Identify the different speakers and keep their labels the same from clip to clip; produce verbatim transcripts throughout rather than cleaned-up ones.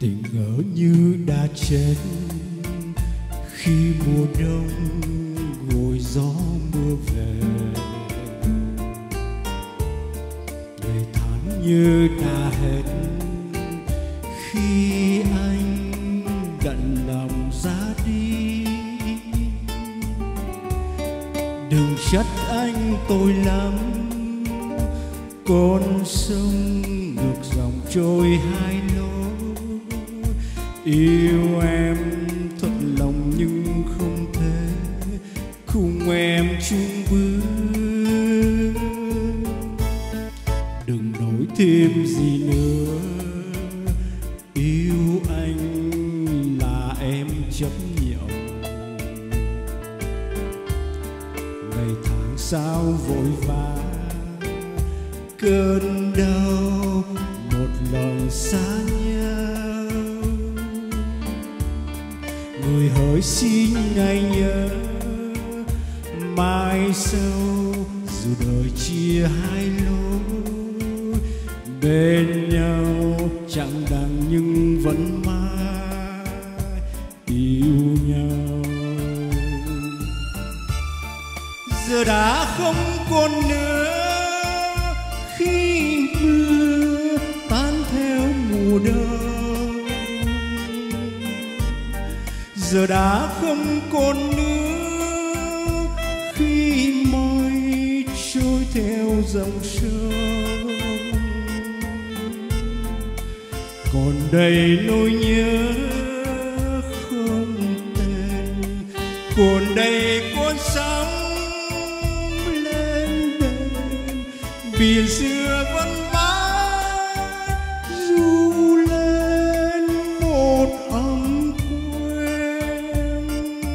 Speaker 1: Tình ngỡ như đã chết khi mùa đông gồi gió mưa về. Ngày tháng như đã hết khi anh đặn lòng ra đi. Đừng trách anh tôi lắm, con sông ngược dòng trôi hai lối. Yêu em thật lòng nhưng không thể cùng em chung bước. Đừng nói thêm gì nữa, yêu anh là em chấp nhận. Ngày tháng sao vội vã, cơn đau một lần xa nhau. Người hỡi xin ngày nhớ, mai sau dù đời chia hai lối, bên nhau chẳng đành nhưng vẫn mãi yêu nhau. Giờ đã không còn nữa khi mưa tan theo mùa đông. Giờ đã không còn nữa khi mây trôi theo dòng sông. Còn đây nỗi nhớ không tên, còn đây con sóng lên đền. Biển xưa vẫn mãi ru lên một ấm quên.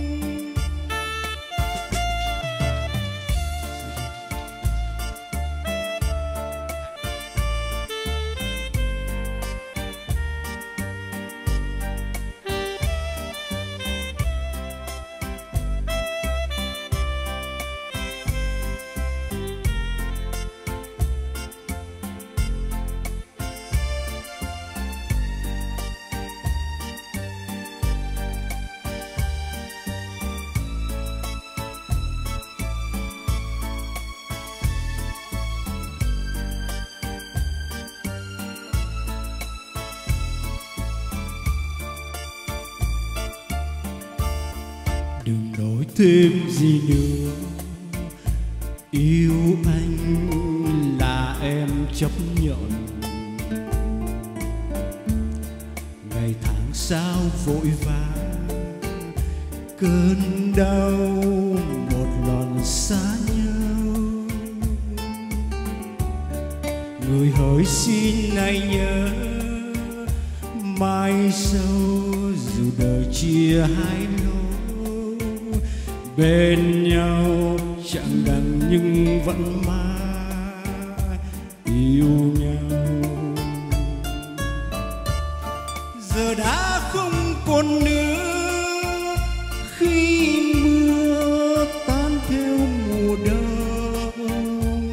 Speaker 1: Đừng nói thêm gì nữa, yêu anh là em chấp nhận. Ngày tháng sao vội vã, cơn đau một lần xa nhau. Người hỡi xin hãy nhớ, mai sau dù đời chia hai lối, bên nhau chẳng đành nhưng vẫn mãi yêu nhau. Giờ đã không còn nữa khi mưa tan theo mùa đông.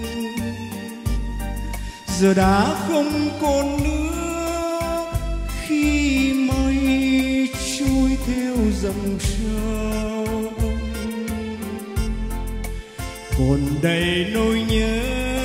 Speaker 1: Giờ đã không còn nữa khi mây trôi theo dòng sông. Còn đây nỗi nhớ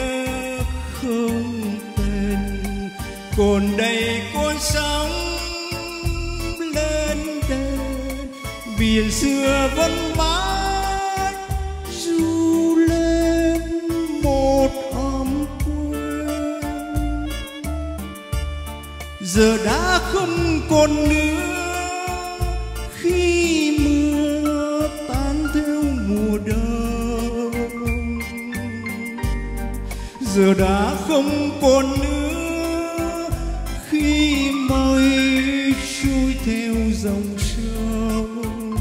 Speaker 1: không tên, còn đây con sóng lên đền. Biển xưa vẫn mãi ru lên một ấm quên. Giờ đã không còn nữa khi mưa tan theo mùa đông. Giờ đã không còn nữa khi mây trôi theo dòng sông.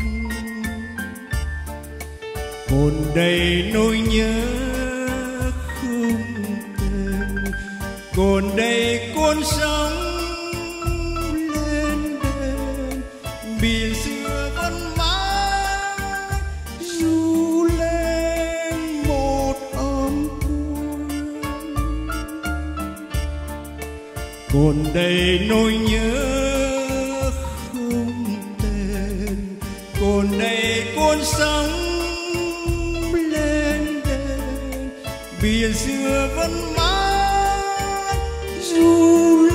Speaker 1: Còn đây nỗi nhớ không tên, còn đây con sóng lên đền. Biển xưa vẫn mãi ru lên một ấm quên. Còn đây nỗi nhớ cuộn sóng lên đên, biển xưa vẫn mãi du